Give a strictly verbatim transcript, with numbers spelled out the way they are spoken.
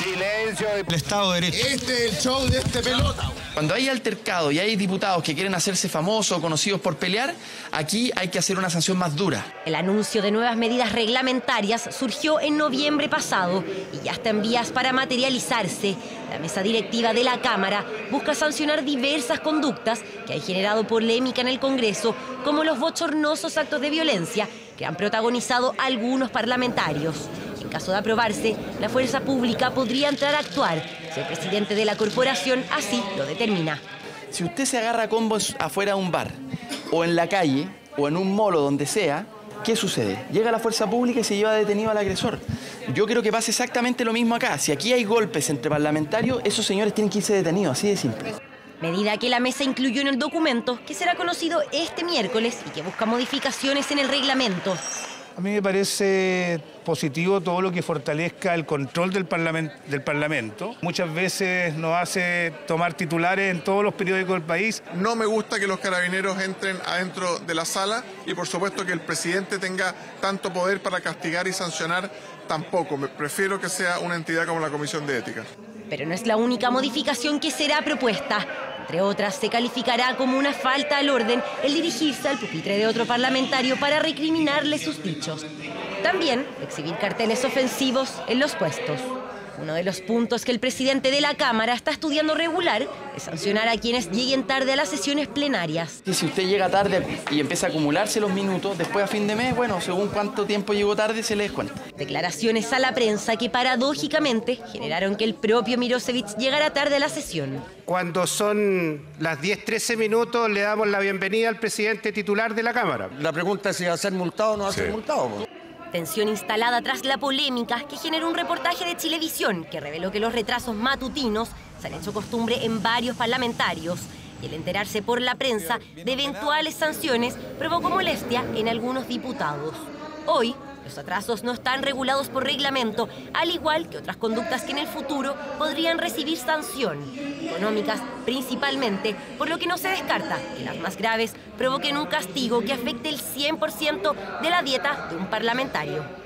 Silencio. El Estado de Derecho. Este es el show de este pelota. Cuando hay altercado y hay diputados que quieren hacerse famosos o conocidos por pelear, aquí hay que hacer una sanción más dura. El anuncio de nuevas medidas reglamentarias surgió en noviembre pasado y ya está en vías para materializarse. La mesa directiva de la Cámara busca sancionar diversas conductas que han generado polémica en el Congreso, como los bochornosos actos de violencia que han protagonizado algunos parlamentarios. En caso de aprobarse, la fuerza pública podría entrar a actuar si el presidente de la corporación así lo determina. Si usted se agarra a combos afuera de un bar, o en la calle, o en un molo, donde sea, ¿qué sucede? Llega la fuerza pública y se lleva detenido al agresor. Yo creo que pasa exactamente lo mismo acá. Si aquí hay golpes entre parlamentarios, esos señores tienen que irse detenidos, así de simple. Medida que la mesa incluyó en el documento, que será conocido este miércoles y que busca modificaciones en el reglamento. A mí me parece positivo todo lo que fortalezca el control del, parlament del Parlamento. Muchas veces nos hace tomar titulares en todos los periódicos del país. No me gusta que los carabineros entren adentro de la sala y por supuesto que el presidente tenga tanto poder para castigar y sancionar tampoco. Me prefiero que sea una entidad como la Comisión de Ética. Pero no es la única modificación que será propuesta. Entre otras, se calificará como una falta al orden el dirigirse al pupitre de otro parlamentario para recriminarle sus dichos. También exhibir carteles ofensivos en los puestos. Uno de los puntos que el presidente de la Cámara está estudiando regular es sancionar a quienes lleguen tarde a las sesiones plenarias. Y si usted llega tarde y empieza a acumularse los minutos, después a fin de mes, bueno, según cuánto tiempo llegó tarde, se le descuenta. Declaraciones a la prensa que paradójicamente generaron que el propio Mirosevic llegara tarde a la sesión. Cuando son las diez trece minutos, le damos la bienvenida al presidente titular de la Cámara. La pregunta es si va a ser multado o no va a ser multado. ¿No? Tensión instalada tras la polémica que generó un reportaje de Chilevisión que reveló que los retrasos matutinos se han hecho costumbre en varios parlamentarios y el enterarse por la prensa de eventuales sanciones provocó molestia en algunos diputados. Hoy, los atrasos no están regulados por reglamento, al igual que otras conductas que en el futuro podrían recibir sanción, económicas principalmente, por lo que no se descarta que las más graves provoquen un castigo que afecte el cien por ciento de la dieta de un parlamentario.